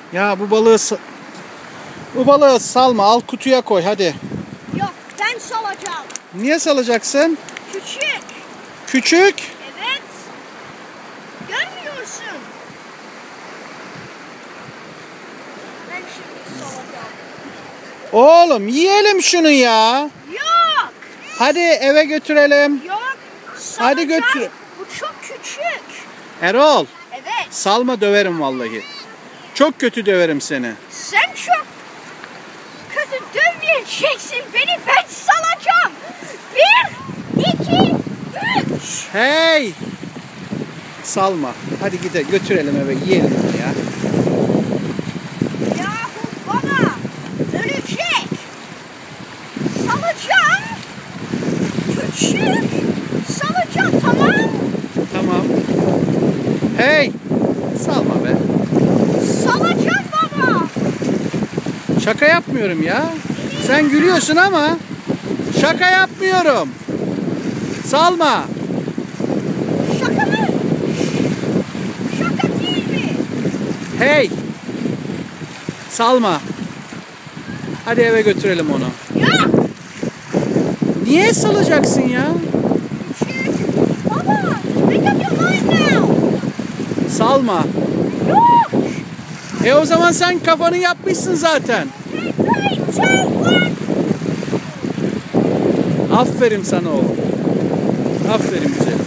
Ya bu balığı salma, al kutuya koy hadi. Yok, ben salacağım. Niye salacaksın? Küçük. Küçük? Evet. Görmüyorsun. Ben şimdi salacağım. Oğlum yiyelim şunu ya. Yok. Hadi eve götürelim. Yok. Hadi Salacağım. götür. Bu çok küçük. Erol, Evet. salma döverim vallahi. Çok kötü döverim seni. Sen çok kötü dövmeyeceksin beni. Ben salacağım. 1, 2, 3. Hey! Salma. Hadi gidelim götürelim eve yiyelim bunu ya. Yahu baba. Ölecek. Salacağım. Küçük. Salacağım, tamam. Tamam. Hey! Salma be. Salacağım baba. Şaka yapmıyorum ya. Sen gülüyorsun ama şaka yapmıyorum. Salma. Şaka mı? Şaka değil mi? Hey! Salma. Hadi eve götürelim onu. Yok. Niye salacaksın ya? Küçük. Baba. Make up your mind now. Salma. Yok. O zaman sen kafanı yapmışsın zaten. 3, 2, 1. Aferin sana oğlum. Aferin güzelim.